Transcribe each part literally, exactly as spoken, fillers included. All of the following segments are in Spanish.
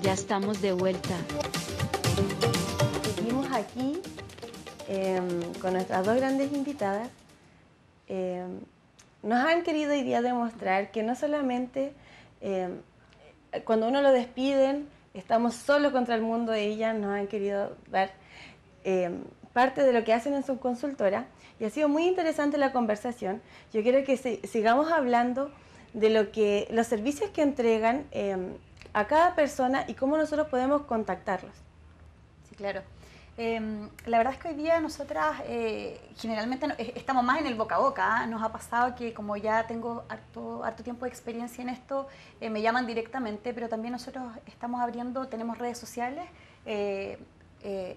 Ya estamos de vuelta. Seguimos aquí eh, con nuestras dos grandes invitadas. Eh, nos han querido hoy día demostrar que no solamente eh, cuando uno lo despiden estamos solos contra el mundo, ellas nos han querido dar eh, parte de lo que hacen en su consultora y ha sido muy interesante la conversación. Yo quiero que se, sigamos hablando de lo que, los servicios que entregan eh, a cada persona y cómo nosotros podemos contactarlos. Sí, claro. Eh, la verdad es que hoy día nosotras eh, generalmente no, estamos más en el boca a boca. ¿eh? Nos ha pasado que como ya tengo harto, harto tiempo de experiencia en esto, eh, me llaman directamente, pero también nosotros estamos abriendo, tenemos redes sociales, eh, eh,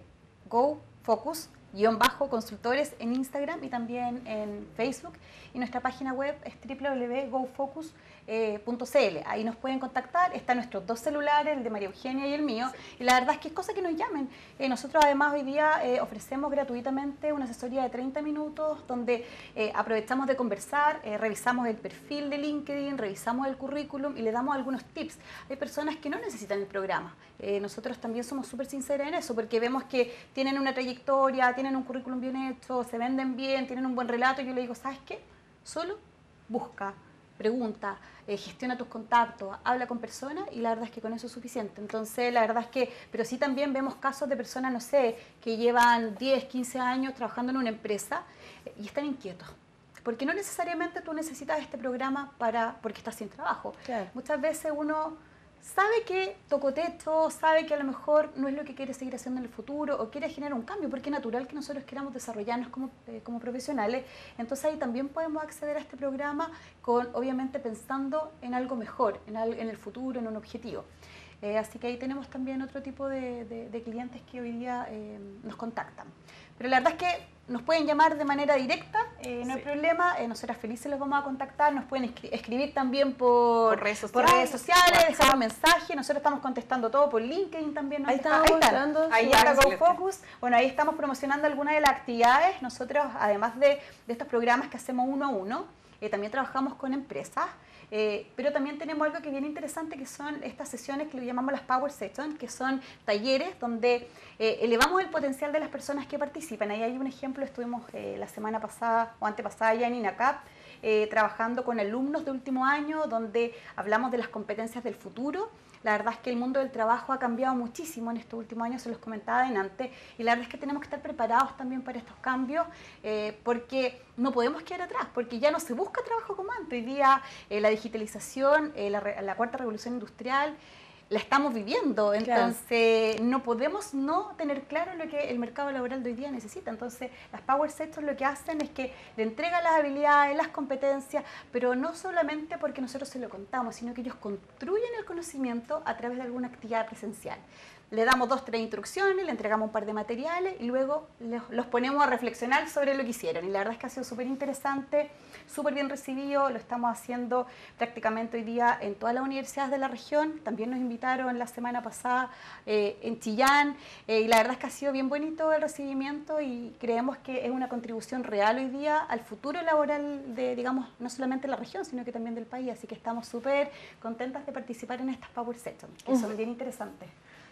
GoFocus, guión bajo consultores en Instagram y también en Facebook, y nuestra página web es w w w punto go focus punto c l. Ahí nos pueden contactar, están nuestros dos celulares, el de María Eugenia y el mío, sí. Y la verdad es que es cosa que nos llamen. Eh, nosotros además hoy día eh, ofrecemos gratuitamente una asesoría de treinta minutos donde eh, aprovechamos de conversar, eh, revisamos el perfil de LinkedIn, revisamos el currículum y le damos algunos tips. Hay personas que no necesitan el programa. Eh, nosotros también somos súper sinceros en eso porque vemos que tienen una trayectoria, tienen un currículum bien hecho, se venden bien, tienen un buen relato, y yo le digo, ¿sabes qué? Solo busca, pregunta, eh, gestiona tus contactos, habla con personas y la verdad es que con eso es suficiente. Entonces, la verdad es que, pero sí también vemos casos de personas, no sé, que llevan diez, quince años trabajando en una empresa eh, y están inquietos. Porque no necesariamente tú necesitas este programa para porque estás sin trabajo. Claro. Muchas veces uno sabe que tocó techo, sabe que a lo mejor no es lo que quiere seguir haciendo en el futuro o quiere generar un cambio, porque es natural que nosotros queramos desarrollarnos como, eh, como profesionales. Entonces ahí también podemos acceder a este programa con, obviamente, pensando en algo mejor, en, al, en el futuro, en un objetivo. Eh, así que ahí tenemos también otro tipo de, de, de clientes que hoy día eh, nos contactan. Pero la verdad es que nos pueden llamar de manera directa, eh, no sí. hay problema, eh, nosotras felices los vamos a contactar, nos pueden escri escribir también por, por redes por sociales, redes sociales dejar un mensaje, nosotros estamos contestando todo por LinkedIn también. Ahí estamos mostrando, ahí está GoFocus. Bueno, ahí estamos promocionando algunas de las actividades. Nosotros, además de, de estos programas que hacemos uno a uno, eh, también trabajamos con empresas. Eh, pero también tenemos algo que es bien interesante, que son estas sesiones que le llamamos las Power Sessions, que son talleres donde eh, elevamos el potencial de las personas que participan. Ahí hay un ejemplo, estuvimos eh, la semana pasada o antepasada ya en INACAP, eh, trabajando con alumnos de último año, donde hablamos de las competencias del futuro. La verdad es que el mundo del trabajo ha cambiado muchísimo en estos últimos años, se los comentaba antes, y la verdad es que tenemos que estar preparados también para estos cambios, eh, porque no podemos quedar atrás, porque ya no se busca trabajo como antes. Hoy día eh, la digitalización, eh, la, la cuarta revolución industrial, la estamos viviendo, entonces claro. no podemos no tener claro lo que el mercado laboral de hoy día necesita. Entonces las Power Sessions lo que hacen es que le entregan las habilidades, las competencias, pero no solamente porque nosotros se lo contamos, sino que ellos construyen el conocimiento a través de alguna actividad presencial. Le damos dos, tres instrucciones, le entregamos un par de materiales y luego los, los ponemos a reflexionar sobre lo que hicieron. Y la verdad es que ha sido súper interesante, súper bien recibido, lo estamos haciendo prácticamente hoy día en todas las universidades de la región. También nos invitaron la semana pasada eh, en Chillán, eh, y la verdad es que ha sido bien bonito el recibimiento y creemos que es una contribución real hoy día al futuro laboral de, digamos, no solamente la región, sino que también del país. Así que estamos súper contentas de participar en estas Power Sessions, que uh. son bien interesantes.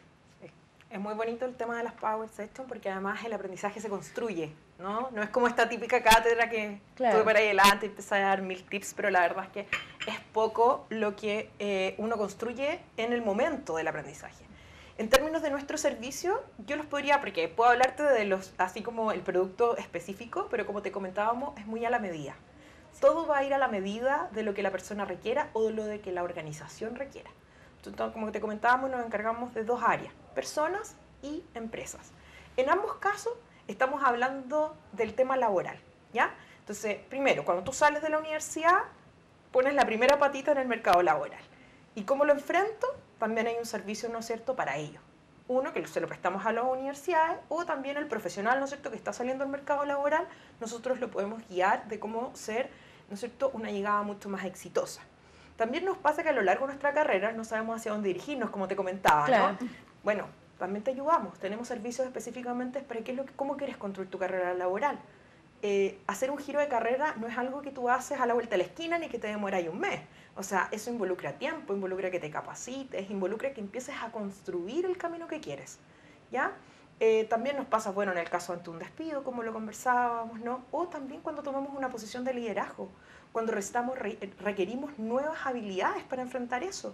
Es muy bonito el tema de las Power Sessions porque además el aprendizaje se construye, ¿no? No es como esta típica cátedra que claro. tuve para ahí adelante y empecé a dar mil tips, pero la verdad es que es poco lo que eh, uno construye en el momento del aprendizaje. En términos de nuestro servicio, yo los podría, porque puedo hablarte de los, así como el producto específico, pero como te comentábamos, es muy a la medida. Todo va a ir a la medida de lo que la persona requiera o de lo de que la organización requiera. Entonces, como te comentábamos, nos encargamos de dos áreas, personas y empresas. En ambos casos estamos hablando del tema laboral, ¿ya? Entonces, primero, cuando tú sales de la universidad, pones la primera patita en el mercado laboral. ¿Y cómo lo enfrento? También hay un servicio, ¿no es cierto?, para ello. Uno, que se lo prestamos a las universidades, o también el profesional, ¿no es cierto?, que está saliendo al mercado laboral, nosotros lo podemos guiar de cómo ser, ¿no es cierto?, una llegada mucho más exitosa. También nos pasa que a lo largo de nuestra carrera no sabemos hacia dónde dirigirnos, como te comentaba, claro. ¿no? Bueno, también te ayudamos. Tenemos servicios específicamente para qué es lo que, cómo quieres construir tu carrera laboral. eh, hacer un giro de carrera no es algo que tú haces a la vuelta de la esquina ni que te demora ahí un mes. O sea, eso involucra tiempo, involucra que te capacites, involucra que empieces a construir el camino que quieres, ¿ya? Eh, también nos pasa, bueno, en el caso ante un despido, como lo conversábamos, ¿no? O también cuando tomamos una posición de liderazgo, cuando recitamos, re, requerimos nuevas habilidades para enfrentar eso.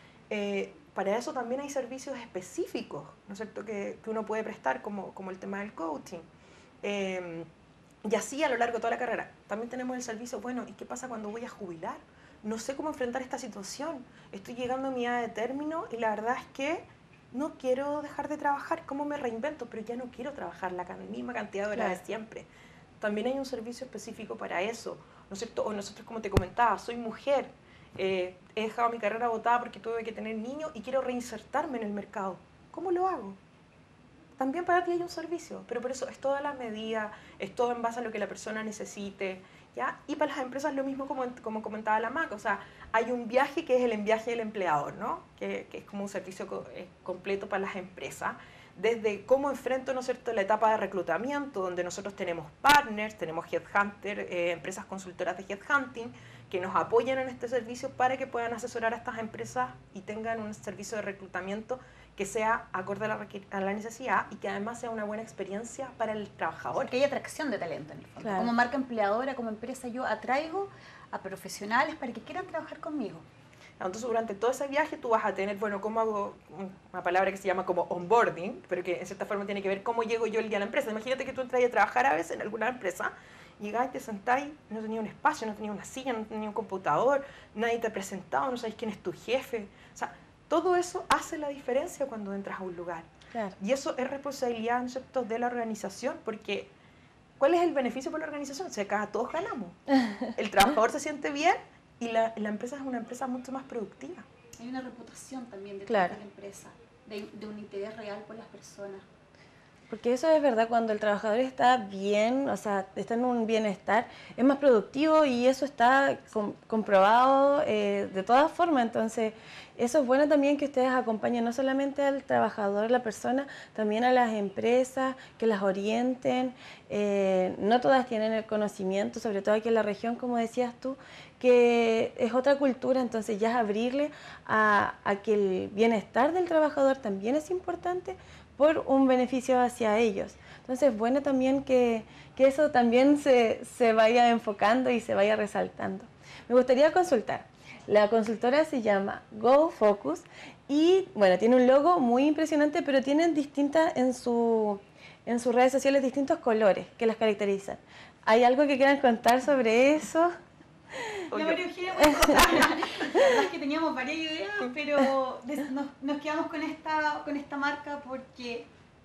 Eh, para eso también hay servicios específicos, ¿no es cierto?, que, que uno puede prestar, como, como el tema del coaching. Eh, y así a lo largo de toda la carrera. También tenemos el servicio, bueno, ¿y qué pasa cuando voy a jubilar? No sé cómo enfrentar esta situación. Estoy llegando a mi edad de término y la verdad es que no quiero dejar de trabajar. ¿Cómo me reinvento? Pero ya no quiero trabajar la misma cantidad de horas claro. de siempre. También hay un servicio específico para eso, ¿no es cierto? O nosotros, como te comentaba, soy mujer, eh, he dejado mi carrera botada porque tuve que tener niños y quiero reinsertarme en el mercado. ¿Cómo lo hago? También para ti hay un servicio, pero por eso es toda la medida, es todo en base a lo que la persona necesite, ¿ya? Y para las empresas lo mismo como, como comentaba la Maca, o sea, hay un viaje que es el enviaje del empleador, ¿no? Que, que es como un servicio co eh, completo para las empresas, desde cómo enfrento, ¿no es cierto?, la etapa de reclutamiento, donde nosotros tenemos partners, tenemos headhunter, eh, empresas consultoras de headhunting, que nos apoyan en este servicio para que puedan asesorar a estas empresas y tengan un servicio de reclutamiento que sea acorde a la, a la necesidad y que además sea una buena experiencia para el trabajador. Que haya atracción de talento en el fondo. Claro. Como marca empleadora, como empresa, yo atraigo a profesionales para que quieran trabajar conmigo. Entonces, durante todo ese viaje tú vas a tener, bueno, ¿cómo hago? Una palabra que se llama como onboarding, pero que en cierta forma tiene que ver cómo llego yo el día a la empresa. Imagínate que tú entras a trabajar a veces en alguna empresa, llegás y te sentás, no tenías un espacio, no tenías una silla, no tenías un computador, nadie te ha presentado, no sabes quién es tu jefe. O sea, todo eso hace la diferencia cuando entras a un lugar. Claro. Y eso es responsabilidad, ¿no es cierto?, de la organización, porque ¿cuál es el beneficio para la organización? O sea, acá todos ganamos. El trabajador se siente bien y la, la empresa es una empresa mucho más productiva. Hay una reputación también detrás claro. de la empresa, de, de un interés real por las personas. Porque eso es verdad, cuando el trabajador está bien, o sea, está en un bienestar, es más productivo y eso está com comprobado eh, de todas formas. Entonces, eso es bueno también que ustedes acompañen no solamente al trabajador, la persona, también a las empresas, que las orienten. Eh, no todas tienen el conocimiento, sobre todo aquí en la región, como decías tú, que es otra cultura, entonces ya es abrirle a, a que el bienestar del trabajador también es importante, por un beneficio hacia ellos. Entonces, bueno también que, que eso también se, se vaya enfocando y se vaya resaltando. Me gustaría consultar. La consultora se llama GoFocus y, bueno, tiene un logo muy impresionante, pero tienen distintas en, su, en sus redes sociales distintos colores que las caracterizan. ¿Hay algo que quieran contar sobre eso? La María Eugenia, bueno, la verdad es que teníamos varias ideas, pero nos, nos quedamos con esta, con esta marca porque...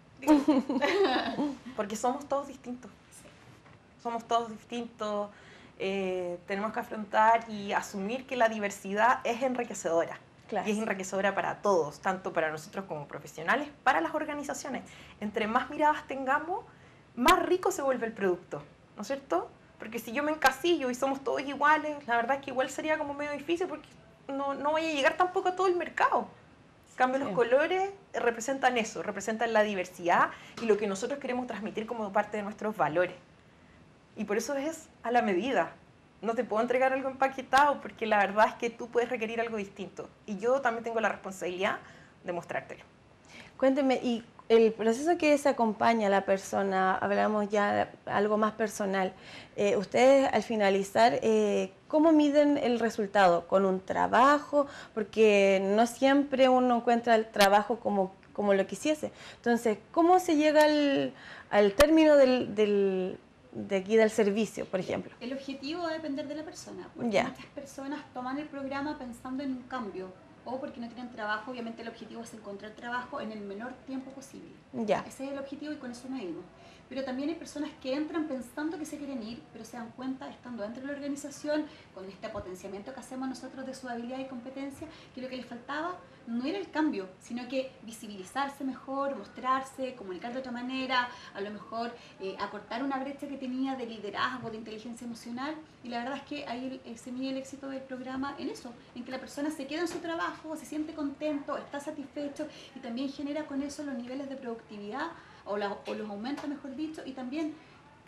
porque somos todos distintos. Sí. Somos todos distintos, eh, tenemos que afrontar y asumir que la diversidad es enriquecedora. Claro. Y es enriquecedora para todos, tanto para nosotros como profesionales, para las organizaciones. Entre más miradas tengamos, más rico se vuelve el producto, ¿no es cierto? Porque si yo me encasillo y somos todos iguales, la verdad es que igual sería como medio difícil porque no, no voy a llegar tampoco a todo el mercado. En cambio, sí. Los colores representan eso, representan la diversidad y lo que nosotros queremos transmitir como parte de nuestros valores. Y por eso es a la medida. No te puedo entregar algo empaquetado porque la verdad es que tú puedes requerir algo distinto. Y yo también tengo la responsabilidad de mostrártelo. Cuénteme, ¿y el proceso que se acompaña a la persona, hablamos ya de algo más personal, eh, ustedes al finalizar, eh, ¿cómo miden el resultado? ¿Con un trabajo? Porque no siempre uno encuentra el trabajo como, como lo quisiese. Entonces, ¿cómo se llega al, al término del, del, de aquí del servicio, por ejemplo? El objetivo va a depender de la persona, porque ya. Muchas personas toman el programa pensando en un cambio, o porque no tienen trabajo. Obviamente el objetivo es encontrar trabajo en el menor tiempo posible. Ya. Ese es el objetivo y con eso medimos. Pero también hay personas que entran pensando que se quieren ir, pero se dan cuenta, estando dentro de la organización, con este potenciamiento que hacemos nosotros de su habilidad y competencia, que lo que les faltaba no era el cambio, sino que visibilizarse mejor, mostrarse, comunicar de otra manera, a lo mejor eh, acortar una brecha que tenía de liderazgo, de inteligencia emocional. Y la verdad es que ahí el, se mide el éxito del programa en eso, en que la persona se queda en su trabajo, se siente contento, está satisfecho y también genera con eso los niveles de productividad o, la, o los aumenta, mejor dicho, y también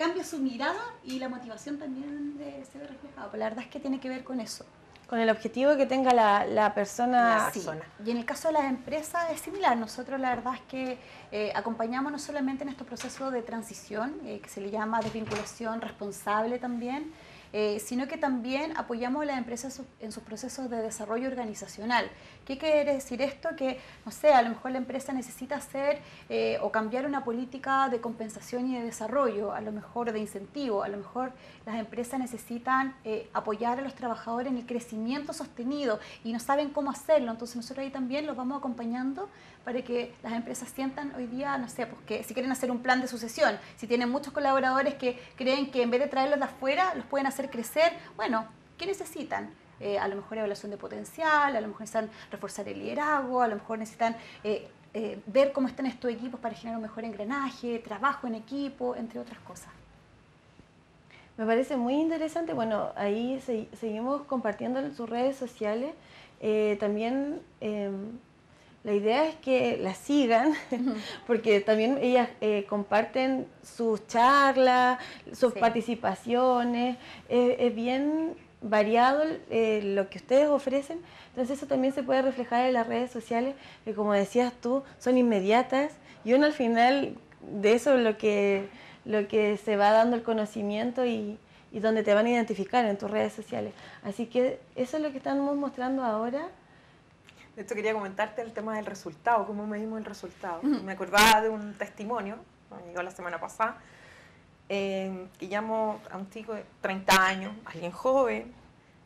cambia su mirada y la motivación también de, se ve reflejada. Pero la verdad es que tiene que ver con eso. Con el objetivo que tenga la, la persona. La sí. Y en el caso de las empresas es similar. Nosotros la verdad es que eh, acompañamos no solamente en estos procesos de transición, eh, que se le llama desvinculación responsable también, eh, sino que también apoyamos a las empresas en sus procesos de desarrollo organizacional. ¿Qué quiere decir esto? Que, no sé, a lo mejor la empresa necesita hacer eh, o cambiar una política de compensación y de desarrollo, a lo mejor de incentivo, a lo mejor las empresas necesitan eh, apoyar a los trabajadores en el crecimiento sostenido y no saben cómo hacerlo. Entonces nosotros ahí también los vamos acompañando para que las empresas sientan hoy día, no sé, pues que si quieren hacer un plan de sucesión, si tienen muchos colaboradores que creen que en vez de traerlos de afuera, los pueden hacer crecer, bueno, ¿qué necesitan? Eh, a lo mejor evaluación de potencial, a lo mejor necesitan reforzar el liderazgo, a lo mejor necesitan eh, eh, ver cómo están estos equipos para generar un mejor engranaje, trabajo en equipo, entre otras cosas. Me parece muy interesante. Bueno, ahí se, seguimos compartiendo en sus redes sociales. Eh, también eh, la idea es que la sigan, porque también ellas eh, comparten sus charlas, sus sí. participaciones. Eh, es bien variado eh, lo que ustedes ofrecen. Entonces eso también se puede reflejar en las redes sociales, que como decías tú, son inmediatas. Y uno al final de eso lo que... lo que se va dando el conocimiento y, y donde te van a identificar en tus redes sociales. Así que eso es lo que estamos mostrando ahora. De hecho, quería comentarte el tema del resultado, cómo medimos el resultado. Uh-huh. Me acordaba de un testimonio, me llegó la semana pasada, eh, que llamo a un chico de treinta años, alguien joven,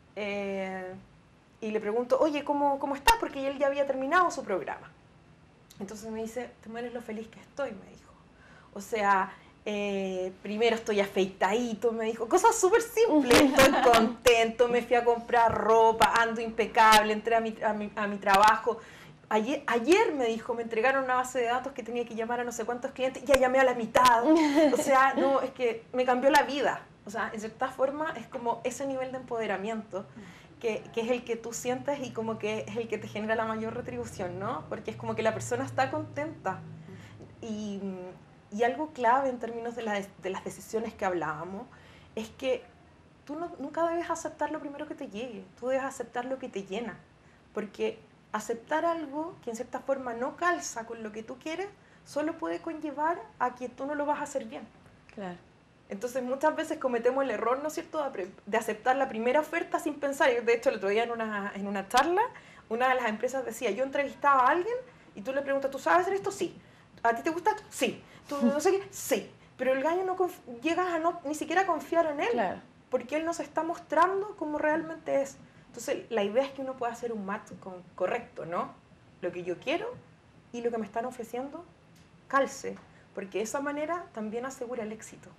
eh, y le pregunto, oye, ¿cómo, ¿cómo estás? Porque él ya había terminado su programa. Entonces me dice, te mueres lo feliz que estoy, me dijo. O sea... Eh, primero estoy afeitadito, me dijo, cosas súper simples, estoy contento, me fui a comprar ropa, ando impecable, entré a mi, a mi, a mi trabajo. Ayer, ayer me dijo, me entregaron una base de datos que tenía que llamar a no sé cuántos clientes, ya llamé a la mitad. O sea, no, es que me cambió la vida. O sea, en cierta forma es como ese nivel de empoderamiento que, que es el que tú sientes y como que es el que te genera la mayor retribución, ¿no? Porque es como que la persona está contenta. Y... Y algo clave en términos de, la, de las decisiones que hablábamos es que tú no, nunca debes aceptar lo primero que te llegue, tú debes aceptar lo que te llena, porque aceptar algo que en cierta forma no calza con lo que tú quieres, solo puede conllevar a que tú no lo vas a hacer bien. Claro. Entonces muchas veces cometemos el error, ¿no es cierto?, de, de aceptar la primera oferta sin pensar. De hecho, el otro día en una, en una charla, una de las empresas decía, yo entrevistaba a alguien y tú le preguntas, ¿tú sabes hacer esto? Sí. ¿A ti te gusta? Sí. ¿Tú no sé qué? Sí. Pero el gallo no llega a no ni siquiera confiar en él, claro, porque él nos está mostrando cómo realmente es. Entonces, la idea es que uno pueda hacer un match con, correcto, ¿no? Lo que yo quiero y lo que me están ofreciendo calce, porque de esa manera también asegura el éxito.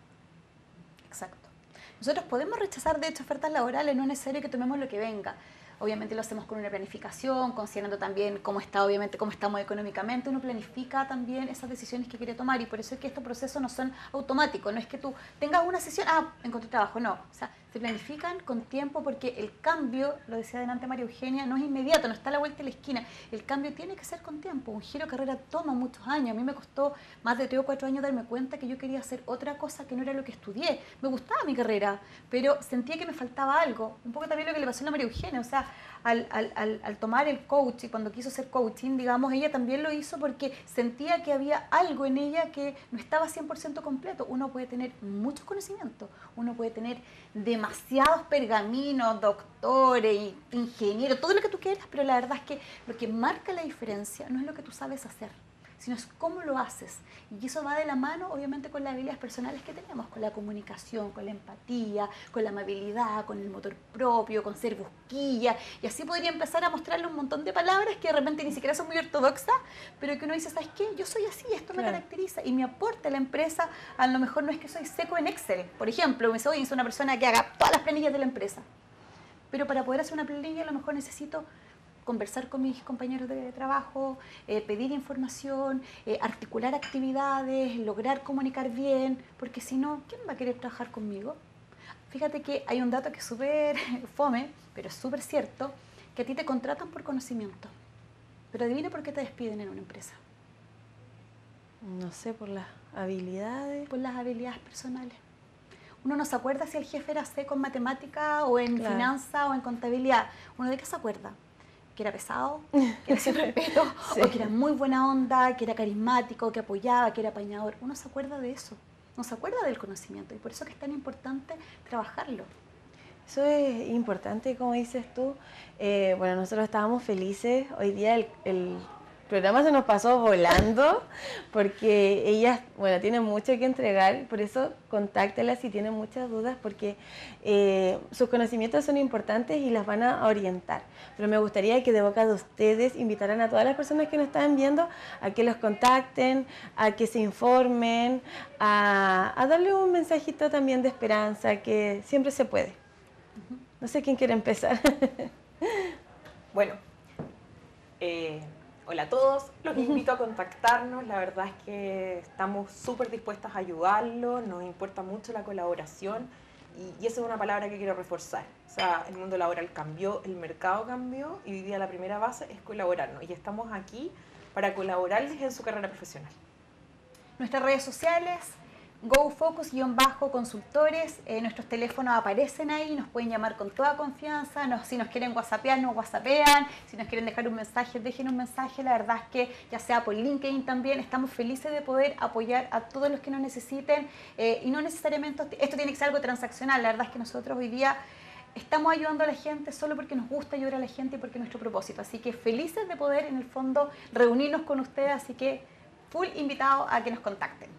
Exacto. Nosotros podemos rechazar, de hecho, ofertas laborales, no es necesario que tomemos lo que venga. Obviamente lo hacemos con una planificación, considerando también cómo está, obviamente, cómo estamos económicamente. Uno planifica también esas decisiones que quiere tomar y por eso es que estos procesos no son automáticos. No es que tú tengas una sesión, ah, encontré trabajo, no. O sea, se planifican con tiempo porque el cambio, lo decía delante María Eugenia, no es inmediato, no está a la vuelta de la esquina. El cambio tiene que ser con tiempo. Un giro de carrera toma muchos años. A mí me costó más de tres o cuatro años darme cuenta que yo quería hacer otra cosa que no era lo que estudié. Me gustaba mi carrera, pero sentía que me faltaba algo. Un poco también lo que le pasó a la María Eugenia, o sea, Al, al, al, al tomar el coach y cuando quiso hacer coaching, digamos, ella también lo hizo porque sentía que había algo en ella que no estaba cien por ciento completo. Uno puede tener muchos conocimientos, uno puede tener demasiados pergaminos, doctores, ingenieros, todo lo que tú quieras, pero la verdad es que lo que marca la diferencia no es lo que tú sabes hacer, sino es cómo lo haces. Y eso va de la mano, obviamente, con las habilidades personales que tenemos, con la comunicación, con la empatía, con la amabilidad, con el motor propio, con ser busquilla. Y así podría empezar a mostrarle un montón de palabras que de repente ni siquiera son muy ortodoxas, pero que uno dice, ¿sabes qué? Yo soy así, esto me claro. caracteriza y me aporta a la empresa. A lo mejor no es que soy seco en Excel. Por ejemplo, me dice, oye, soy una persona que haga todas las planillas de la empresa. Pero para poder hacer una planilla a lo mejor necesito conversar con mis compañeros de trabajo, eh, pedir información, eh, articular actividades, lograr comunicar bien, porque si no, ¿quién va a querer trabajar conmigo? Fíjate que hay un dato que es súper fome, pero es súper cierto, que a ti te contratan por conocimiento, pero adivina por qué te despiden en una empresa. No sé, por las habilidades. Por las habilidades personales. uno no se acuerda si el jefe era seco en matemática o en claro. finanza o en contabilidad. ¿Uno de qué se acuerda? Que era pesado, que era sin respeto, sí. o que era muy buena onda, que era carismático, que apoyaba, que era apañador. Uno se acuerda de eso, no se acuerda del conocimiento, y por eso es que es tan importante trabajarlo. Eso es importante, como dices tú. Eh, bueno, nosotros estábamos felices. Hoy día el, el programa se nos pasó volando porque ellas, bueno, tienen mucho que entregar. Por eso contáctelas si tienen muchas dudas, porque eh, sus conocimientos son importantes y las van a orientar. Pero me gustaría que de boca de ustedes invitaran a todas las personas que nos están viendo a que los contacten, a que se informen, a, a darle un mensajito también de esperanza, que siempre se puede. No sé quién quiere empezar. Bueno, eh, hola a todos, los invito a contactarnos. La verdad es que estamos súper dispuestas a ayudarlos, nos importa mucho la colaboración y, y esa es una palabra que quiero reforzar. O sea, el mundo laboral cambió, el mercado cambió y hoy día la primera base es colaborarnos y estamos aquí para colaborarles en su carrera profesional. Nuestras redes sociales, GoFocus-consultores, eh, nuestros teléfonos aparecen ahí, nos pueden llamar con toda confianza, nos, si nos quieren whatsappear, nos whatsappean, si nos quieren dejar un mensaje, dejen un mensaje. La verdad es que ya sea por LinkedIn también, estamos felices de poder apoyar a todos los que nos necesiten, eh, y no necesariamente esto tiene que ser algo transaccional. La verdad es que nosotros hoy día estamos ayudando a la gente solo porque nos gusta ayudar a la gente y porque es nuestro propósito, así que felices de poder en el fondo reunirnos con ustedes, así que full invitado a que nos contacten.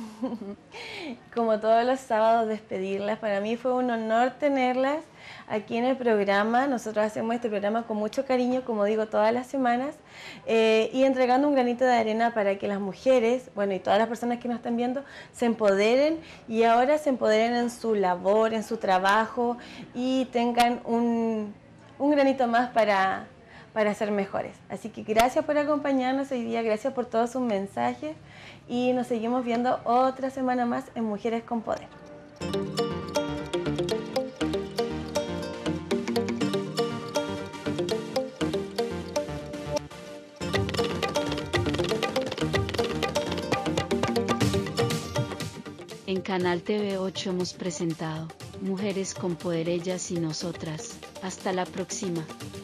Como todos los sábados, despedirlas. Para mí fue un honor tenerlas aquí en el programa. Nosotros hacemos este programa con mucho cariño, como digo, todas las semanas, eh, y entregando un granito de arena para que las mujeres, bueno, y todas las personas que nos están viendo, se empoderen y ahora se empoderen en su labor, en su trabajo y tengan un, un granito más para, para ser mejores. Así que gracias por acompañarnos hoy día, gracias por todos sus mensajes. Y nos seguimos viendo otra semana más en Mujeres con Poder. En Canal T V ocho hemos presentado Mujeres con Poder, ellas y nosotras. Hasta la próxima.